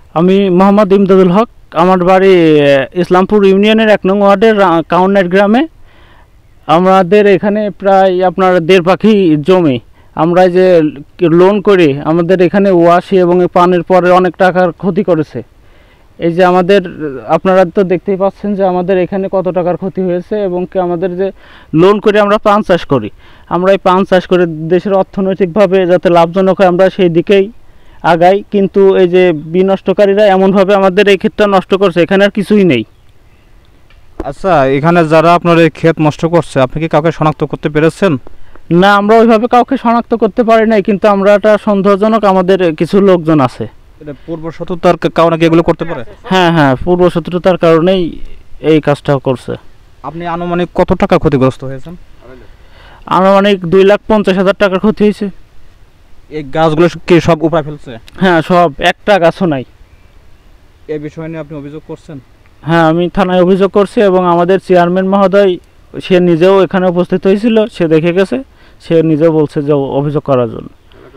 আমি মোহাম্মদ ইমদাদুল হক। আমার বাড়ি ইসলামপুর ইউনিয়নের 1 নং ওয়ার্ডের কাউন্নার গ্রামে। আমাদের এখানে প্রায় আপনার 1.5 পাখি জমি। আমরা যে লোন করি, আমাদের এখানে ওয়াশি এবং পানির পরে অনেক টাকার ক্ষতি করেছে। এই যে আমাদের, আপনারা তো দেখতেই পাচ্ছেন যে আমাদের এখানে কত টাকার ক্ষতি হয়েছে। এবং কি আমাদের যে লোন করে আমরা পান চাষ করি, আমরা এই পান চাষ করে দেশের অর্থনৈতিকভাবে যাতে লাভজনক হয় আমরা সেই দিকেই আগাই। কিন্তু এই যে বিনষ্টকারীরা এমনভাবে আমাদের এই ক্ষেতটা নষ্ট করছে, এখানে আর কিছুই নেই। আচ্ছা, এখানে যারা আপনার এই ক্ষেত নষ্ট করছে, আপনি কি কাউকে শনাক্ত করতে পেরেছেন? না, আমরা ওইভাবে কাউকে শনাক্ত করতে পারি নাই, কিন্তু আমরা এটা সন্দেহজনক আমাদের কিছু লোকজন আছে। এটা পূর্ব শত্রুতার কারণে কি এগুলো করতে পারে? হ্যাঁ হ্যাঁ, পূর্ব শত্রুতার কারণেই এই কাজটা করছে। আপনি আনুমানিক কত টাকা ক্ষতিগ্রস্ত হয়েছেন? আনুমানিক 2,50,000 টাকার ক্ষতি হয়েছে। এই গাছগুলো কি সব উপড়ে ফেলছে? হ্যাঁ, সব, একটা গাছও নাই। এই বিষয় নিয়ে আপনি অভিযোগ করছেন? হ্যাঁ, আমি থানায় অভিযোগ করছি এবং আমাদের চেয়ারম্যান মহোদয় সে নিজেও এখানে উপস্থিত হয়েছিল, সে দেখে গেছে, সে নিজেও বলছে যে অভিযোগ করার জন্য।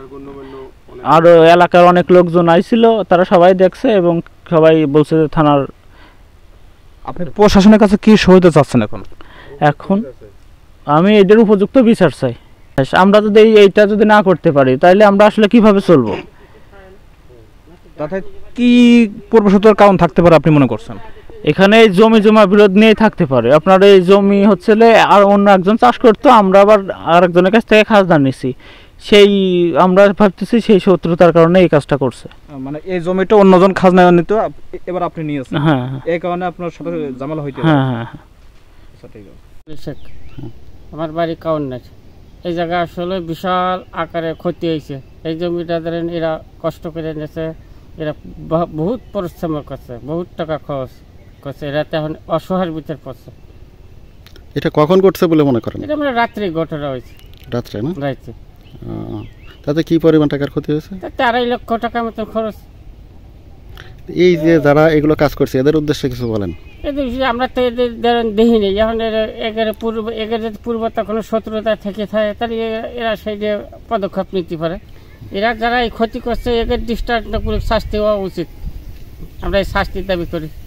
আর এলাকার অনেক লোকজন আইছিল, তারা সবাই দেখছে এবং সবাই বলছে যে থানার। আপনি প্রশাসনের কাছে কি সহায়তা চাচ্ছেন এখন? এখন আমি এদের উপযুক্ত বিচার চাই। আমরা যদি এইটা যদি না করতে পারি তাহলে আমরা আসলে কিভাবে চলবো? তাতে কি পূর্ব শত্রুতার কারণ থাকতে পারে আপনি মনে করছেন? এখানে জমি জমা বিরোধ নিয়েই থাকতে পারে। আপনার এই জমি হচ্ছে আর অন্য একজন চাষ করতো, আমরা আবার আরেকজনের কাছ থেকে খাজনা নিছি, সেই আমরা ভাবতেছি সেই শত্রুতার কারণে এই কাজটা করছে। মানে এই জমিটা অন্যজন খাজনা নিত, এবার আপনি নিয়েছেন। হ্যাঁ, এই কারণে আপনার সাথে ঝামেলা হইতে পারে। হ্যাঁ হ্যাঁ। আচ্ছা, ঠিক আছে। আমার বাড়ি কাউন্নার। এই জায়গা আসলে বিশাল আকারে ক্ষতি হয়েছে। এই জমিটা ধরেন এরা কষ্ট করে নিয়েছে, এরা বহুত পরিশ্রম করছে, বহুত টাকা খরচ করছে, এরা তো এখন অসহায়ের ভিতর পড়ছে। এটা কখন ঘটছে বলে মনে করেন? এটা মানে রাত্রে ঘটনা হয়েছে। রাত্রে না? রাত্রে। তাতে কি পরিমাণ টাকার ক্ষতি হয়েছে? তাতে 2.5 লক্ষ টাকা মতো খরচ। এই যে যারা এগুলো কাজ করছে এদের উদ্দেশ্যে কিছু বলেন? এদের আমরা তো এদের দেখিনি। এখন এদের পূর্বতা কোনো শত্রুতা থেকে থাকে, তাহলে এরা সেই যে পদক্ষেপ নিতে পারে। এরা যারা এই ক্ষতি করছে এদের দৃষ্টান্তমূলক শাস্তি হওয়া উচিত। আমরা এই শাস্তির দাবি করি।